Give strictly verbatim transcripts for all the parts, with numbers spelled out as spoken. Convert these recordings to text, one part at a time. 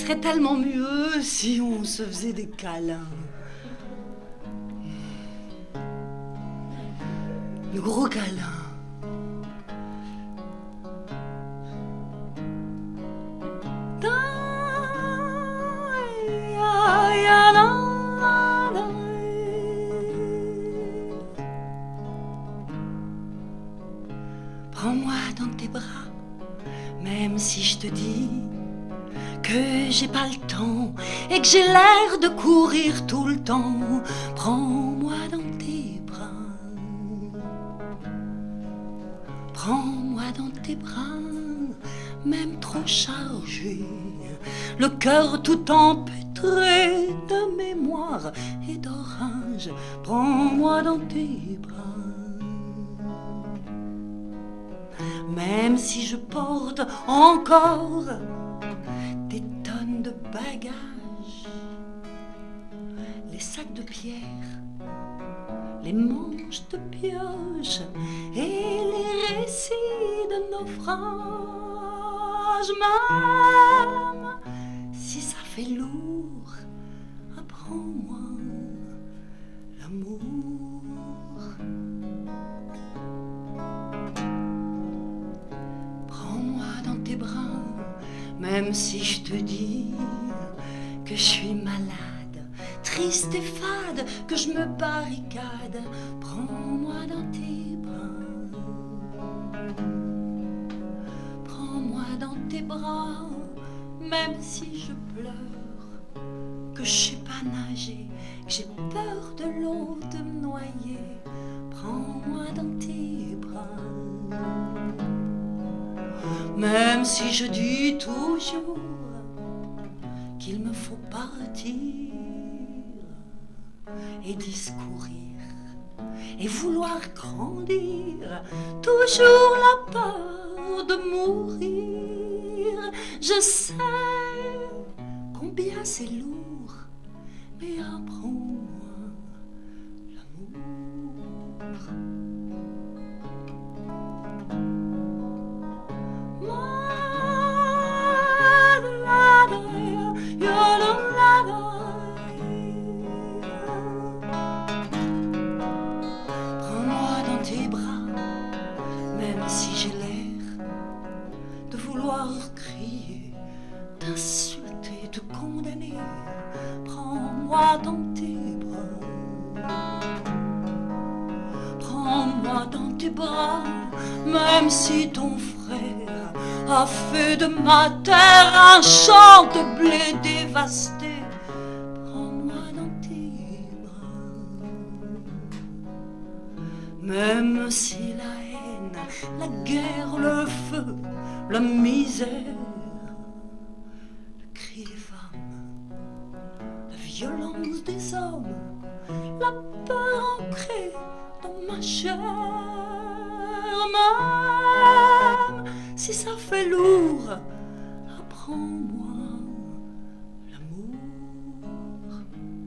serait tellement mieux si on se faisait des câlins. Le gros câlin. Prends-moi dans tes bras, même si je te dis que j'ai pas le temps et que j'ai l'air de courir tout le temps. Prends-moi dans tes bras, prends-moi dans tes bras, même trop chargé, le cœur tout empêtré de mémoire et d'orage. Prends-moi dans tes bras, même si je porte encore des tonnes de bagages, les sacs de pierre, les manches de pioche et les récits de naufrage. Même si ça fait lourd, apprends-moi l'amour. Même si je te dis que je suis malade, triste et fade, que je me barricade, prends-moi dans tes bras, prends-moi dans tes bras, même si je pleure, que je sais pas nager, que j'ai peur de l'eau, de me noyer, prends-moi dans tes bras. Même si je dis toujours qu'il me faut partir et discourir et vouloir grandir, toujours la peur de mourir. Je sais combien c'est lourd, mais apprends-moi l'amour. Prends-moi dans tes bras, même si j'ai l'air de vouloir crier, d'insulter, de condamner. Prends-moi dans tes bras, prends-moi dans tes bras, même si ton frère a fait de ma terre un champ de blé dévasté. Prends-moi dans tes bras, même si la haine, la guerre, le feu, la misère, le cri des femmes, la violence des hommes, la peur ancrée dans ma chair, même si ça fait lourd, apprends-moi l'amour.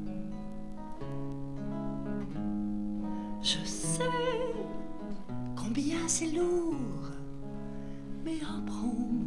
Je sais combien c'est lourd, mais apprends-moi